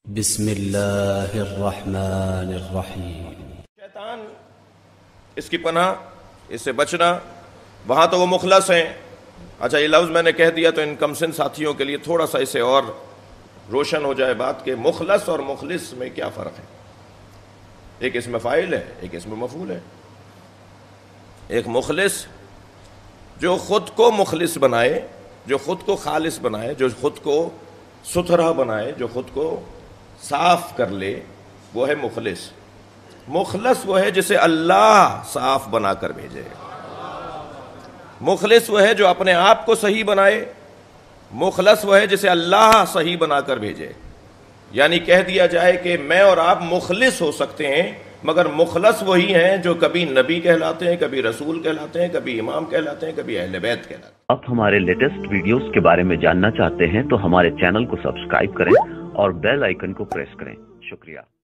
بسم اللہ الرحمن الرحیم۔ شیطان اس کی پناہ، اس سے بچنا، وہاں تو وہ مخلص ہیں۔ اچھا، یہ لفظ میں نے کہہ دیا تو ان کمسن ساتھیوں کے لیے تھوڑا سا اسے اور روشن ہو جائے بات کہ مخلص اور مخلص میں کیا فرق ہے۔ ایک اسم فاعل ہے، ایک اسم مفعول ہے۔ ایک مخلص جو خود کو مخلص بنائے، جو خود کو خالص بنائے، جو خود کو ستھرا بنائے، جو خود کو صاف کر لے، وہ ہے مخلص۔ مخلص وہ ہے جسے اللہ صاف بنا کر بھیجے۔ مخلص وہ ہے جو اپنے آپ کو صحیح بنائے۔ مخلص وہ ہے جسے اللہ صحیح بنا کر بھیجے۔ یعنی کہہ دیا جائے کہ میں اور آپ مخلص ہو سکتے ہیں، مگر مخلص وہی ہیں جو کبھی نبی کہلاتے ہیں، کبھی رسول کہلاتے ہیں، کبھی امام کہلاتے ہیں، کبھی اہل بیت کہلاتے ہیں۔ آپ ہمارے لیٹسٹ ویڈیوز کے بارے میں جاننا چاہتے ہیں تو ہمارے چینل کو سبسکرائب کریں اور بیل آئیکن کو پریس کریں۔ شکریہ۔